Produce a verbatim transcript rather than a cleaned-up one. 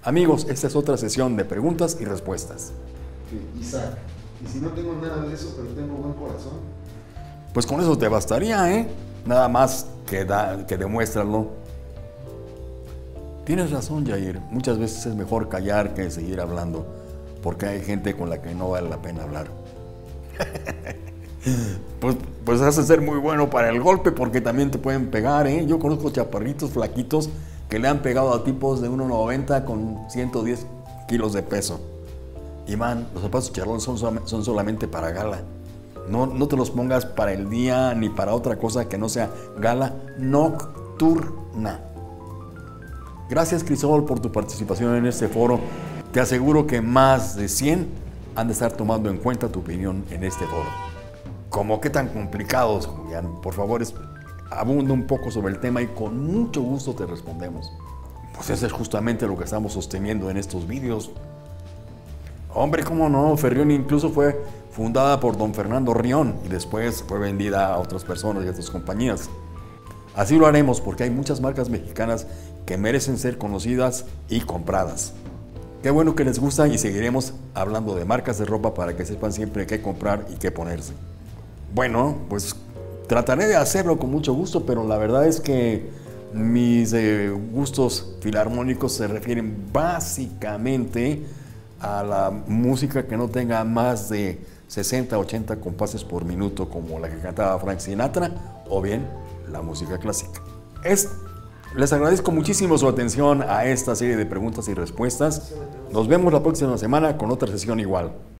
Amigos, esta es otra sesión de preguntas y respuestas. Sí, Isaac, y si no tengo nada de eso, pero tengo buen corazón. Pues con eso te bastaría, ¿eh? Nada más que, da, que demuéstralo. Tienes razón, Jair. Muchas veces es mejor callar que seguir hablando, porque hay gente con la que no vale la pena hablar. Pues, pues has de ser muy bueno para el golpe, porque también te pueden pegar, ¿eh? Yo conozco chaparritos flaquitos que le han pegado a tipos de uno noventa con ciento diez kilos de peso. Y man, los zapatos charrón son, son solamente para gala. No, no te los pongas para el día ni para otra cosa que no sea gala nocturna. Gracias, Crisol, por tu participación en este foro. Te aseguro que más de cien han de estar tomando en cuenta tu opinión en este foro. ¿Cómo qué tan complicados, Julián? Por favor, es, abunda un poco sobre el tema y con mucho gusto te respondemos. Pues eso es justamente lo que estamos sosteniendo en estos vídeos. Hombre, cómo no, Ferrión incluso fue fundada por don Fernando Rión y después fue vendida a otras personas y a otras compañías. Así lo haremos porque hay muchas marcas mexicanas que merecen ser conocidas y compradas. Qué bueno que les gusta y seguiremos hablando de marcas de ropa para que sepan siempre qué comprar y qué ponerse. Bueno, pues trataré de hacerlo con mucho gusto, pero la verdad es que mis eh, gustos filarmónicos se refieren básicamente a la música que no tenga más de sesenta, ochenta compases por minuto, como la que cantaba Frank Sinatra, o bien la música clásica. Es, les agradezco muchísimo su atención a esta serie de preguntas y respuestas. Nos vemos la próxima semana con otra sesión igual.